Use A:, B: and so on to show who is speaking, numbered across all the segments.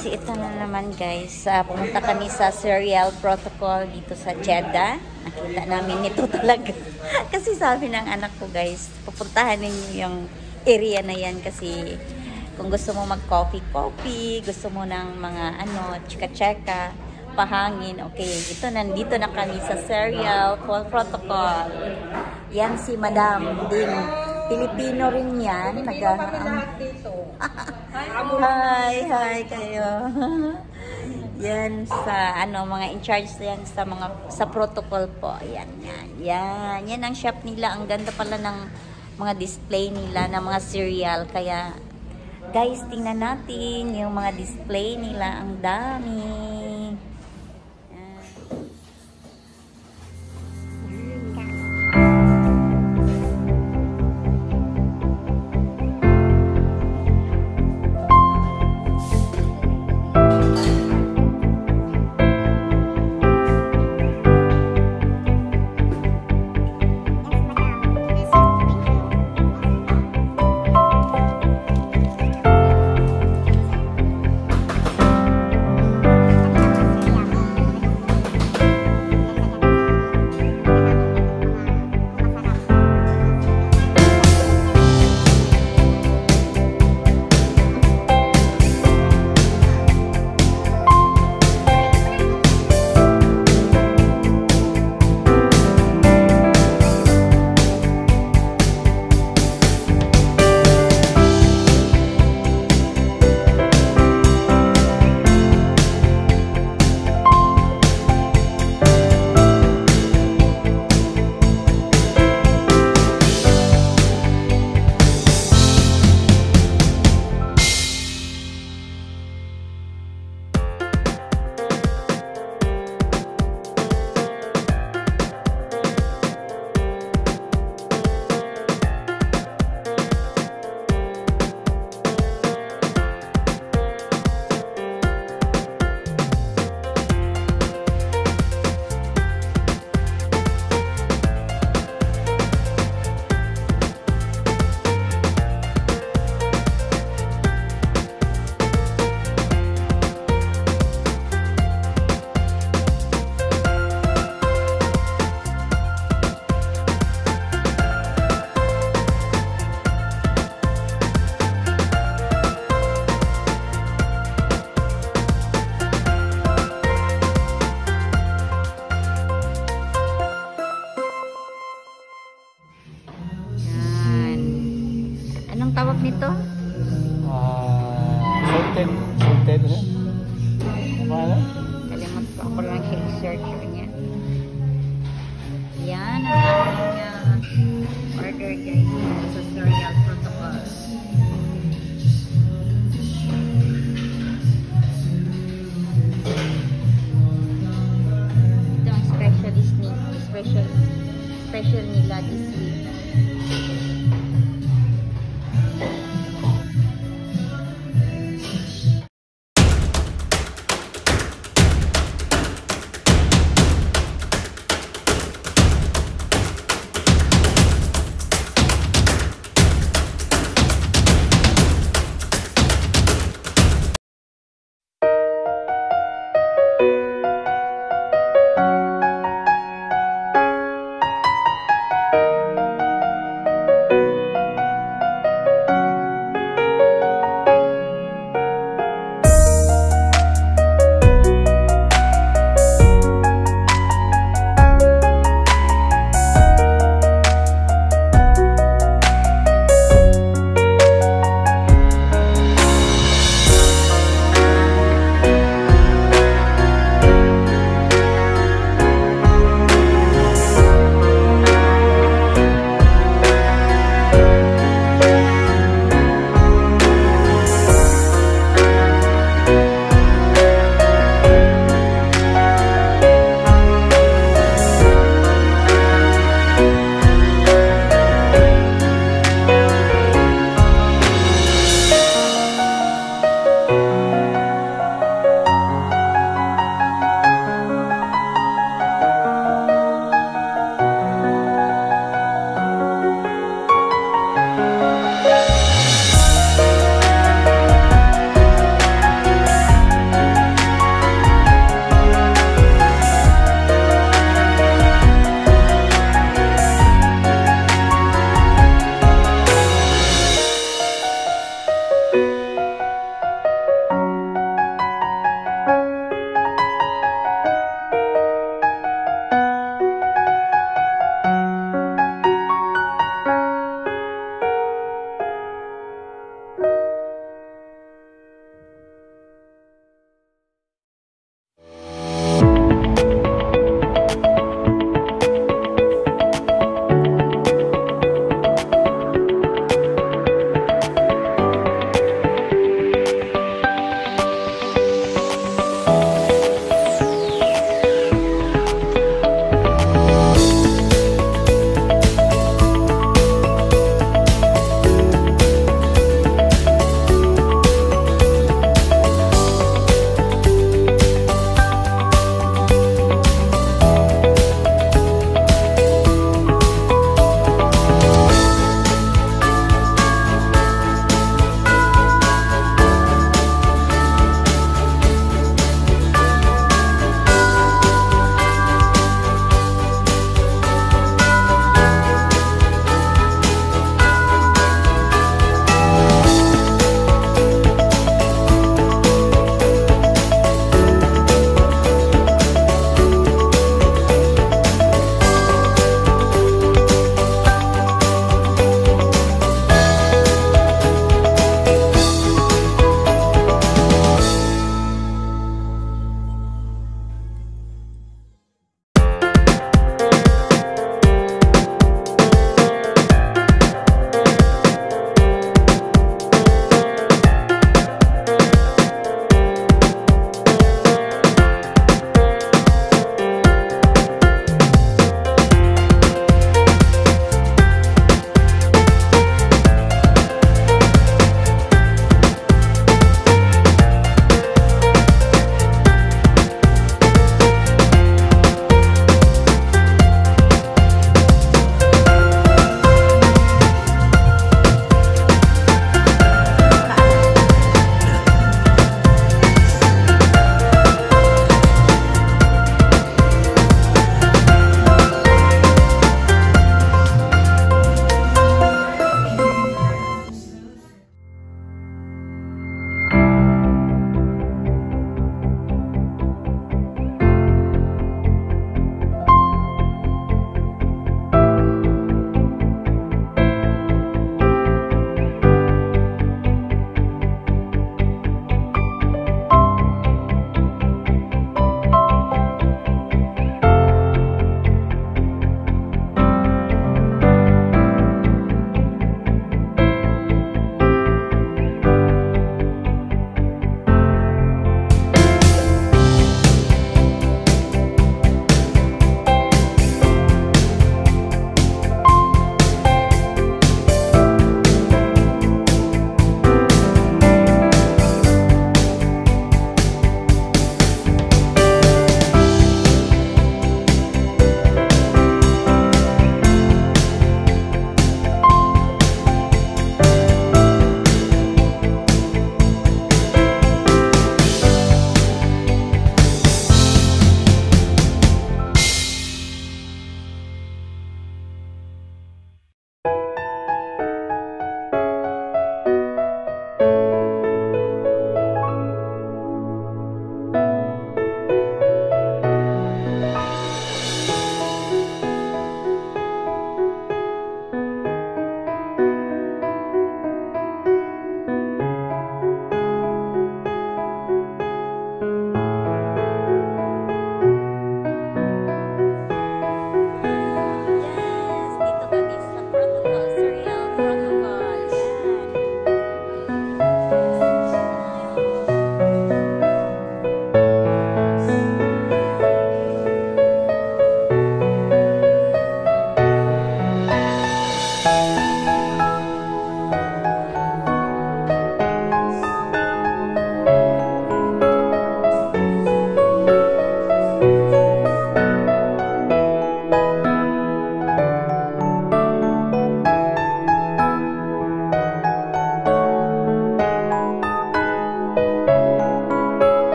A: guys, ito na naman guys. Pumunta kami sa Cereal Protocol dito sa Jeddah. Nakita namin ito talaga. Kasi sabi ng anak ko guys, pupuntahan ninyo yung area na yan kasi kung gusto mo mag-coffee, gusto mo ng mga chika-cheka, pahangin. Okay, nandito na kami sa Cereal Protocol. Yan si Madam Ding. Pilipino rin yan. Hi kayo. Yan sa mga in charge yan sa protocol po. Yan ang shop nila. Ang ganda pala ng mga display nila ng mga cereal. Kaya guys, tingnan natin yung mga display nila. Ang dami. Anong tawag nito?
B: Salted.
A: Kalimut ko. Ako lang siya i-search niya. Yan ang aking order guys sa Cereal Protocol. Ito ang special nila this week.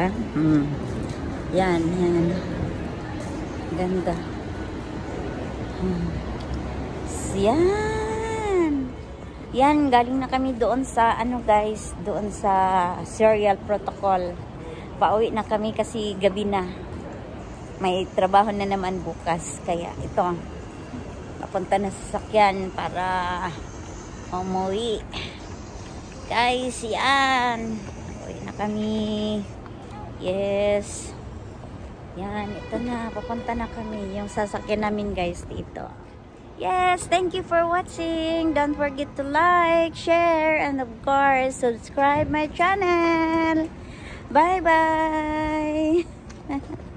A: ba? Yan, yan. Ganda. Yan. Yan, galing na kami doon sa, ano guys, doon sa Serial Protocol. Pauwi na kami kasi gabi na. May trabaho na naman bukas. Kaya ito, papunta na sa sasakyan para umuwi. Guys, yan. Pauwi na kami. Yes. Yan, ito na. Papunta na kami. Yung sasakyan namin guys dito. Yes, thank you for watching. Don't forget to like, share, and of course, subscribe my channel. Bye-bye.